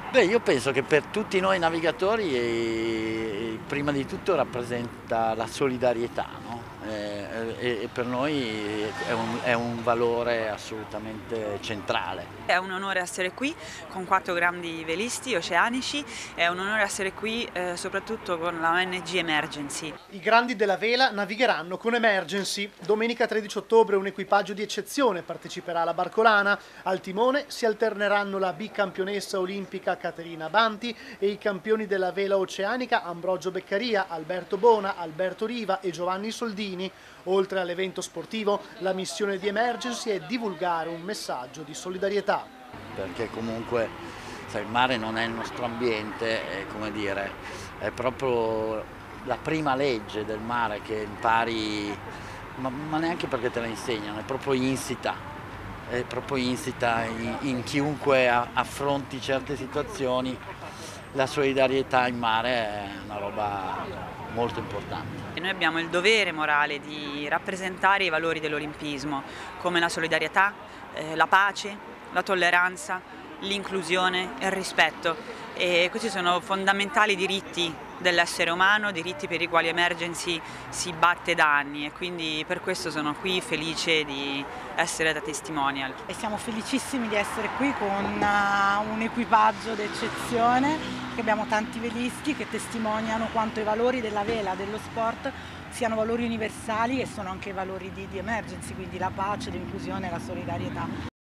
Beh, io penso che per tutti noi navigatori prima di tutto rappresenta la solidarietà, no? E per noi è un valore assolutamente centrale. È un onore essere qui con 4 grandi velisti oceanici, è un onore essere qui soprattutto con la ONG Emergency. I grandi della vela navigheranno con Emergency. Domenica 13 ottobre un equipaggio di eccezione parteciperà alla barcolana. Al timone si alterneranno la bicampionessa olimpica Caterina Banti e i campioni della vela oceanica Ambrogio Beccaria, Alberto Bona, Alberto Riva e Giovanni Soldini. Oltre all'evento sportivo, la missione di Emergency è divulgare un messaggio di solidarietà. Perché comunque sai, il mare non è il nostro ambiente, è, come dire, è proprio la prima legge del mare che impari, ma neanche perché te la insegnano, è proprio insita in chiunque affronti certe situazioni. La solidarietà in mare è una roba molto importante. E noi abbiamo il dovere morale di rappresentare i valori dell'olimpismo, come la solidarietà, la pace, la tolleranza, l'inclusione e il rispetto. E questi sono fondamentali diritti dell'essere umano, diritti per i quali Emergency si batte da anni e quindi per questo sono qui felice di essere da testimonial. E siamo felicissimi di essere qui con un equipaggio d'eccezione, che abbiamo tanti velisti che testimoniano quanto i valori della vela, dello sport, siano valori universali e sono anche valori di Emergency, quindi la pace, l'inclusione e la solidarietà.